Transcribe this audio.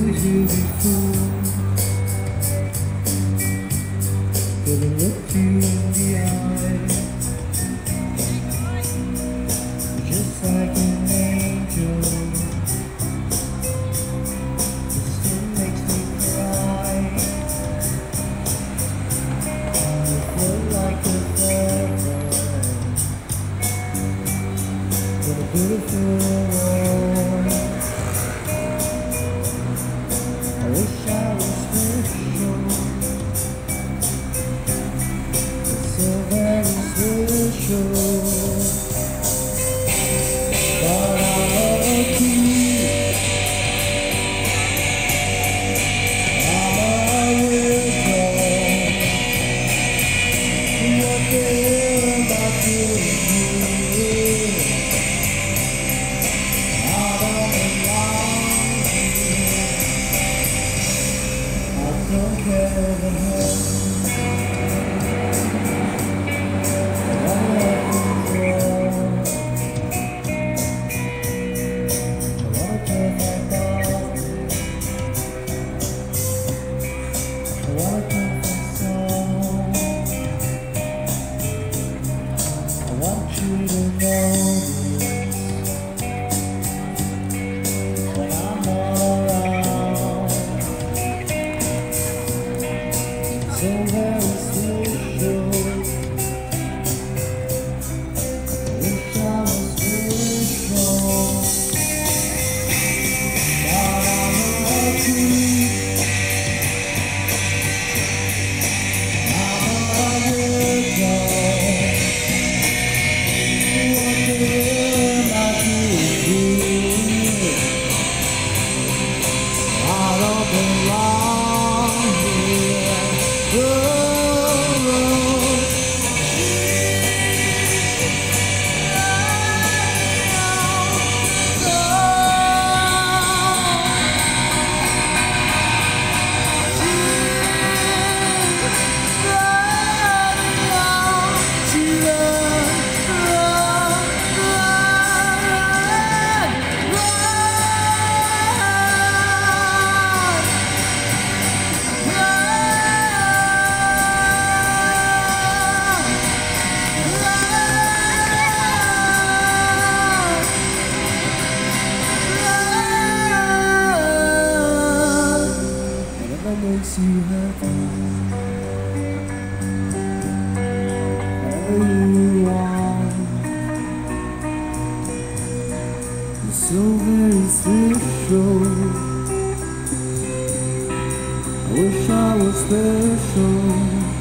you before. Gonna look you in the eye, just like an angel. It still makes me cry. You feel like a feather in a beautiful world. I wish I was special, so very special, but I love you. I'm a weirdo. What the hell am I doing here? I don't belong here. I don't care the hell. I want you to know when I'm around, so very special. I wish I was special, but I love you. Makes you happy, whatever you want. You're so very special. I wish I was special.